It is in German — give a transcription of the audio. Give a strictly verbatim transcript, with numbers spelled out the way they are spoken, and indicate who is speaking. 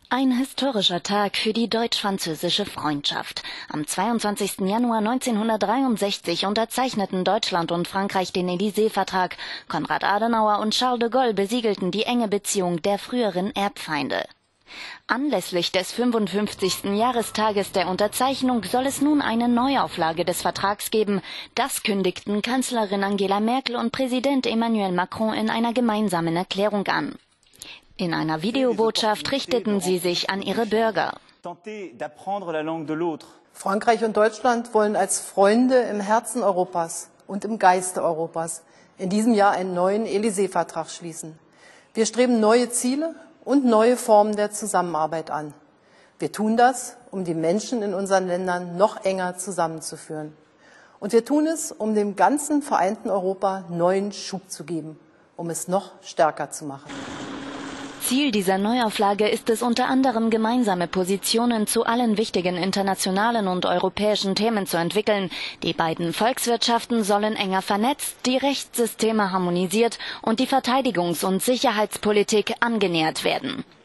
Speaker 1: Ein historischer Tag für die deutsch-französische Freundschaft. Am zweiundzwanzigsten Januar neunzehnhundertdreiundsechzig unterzeichneten Deutschland und Frankreich den Élysée-Vertrag. Konrad Adenauer und Charles de Gaulle besiegelten die enge Beziehung der früheren Erbfeinde. Anlässlich des fünfundfünfzigsten Jahrestages der Unterzeichnung soll es nun eine Neuauflage des Vertrags geben. Das kündigten Kanzlerin Angela Merkel und Präsident Emmanuel Macron in einer gemeinsamen Erklärung an. In einer Videobotschaft richteten sie sich an ihre Bürger.
Speaker 2: Frankreich und Deutschland wollen als Freunde im Herzen Europas und im Geiste Europas in diesem Jahr einen neuen Élysée-Vertrag schließen. Wir streben neue Ziele und neue Formen der Zusammenarbeit an. Wir tun das, um die Menschen in unseren Ländern noch enger zusammenzuführen. Und wir tun es, um dem ganzen vereinten Europa neuen Schub zu geben, um es noch stärker zu machen.
Speaker 1: Ziel dieser Neuauflage ist es unter anderem, gemeinsame Positionen zu allen wichtigen internationalen und europäischen Themen zu entwickeln. Die beiden Volkswirtschaften sollen enger vernetzt, die Rechtssysteme harmonisiert und die Verteidigungs- und Sicherheitspolitik angenähert werden.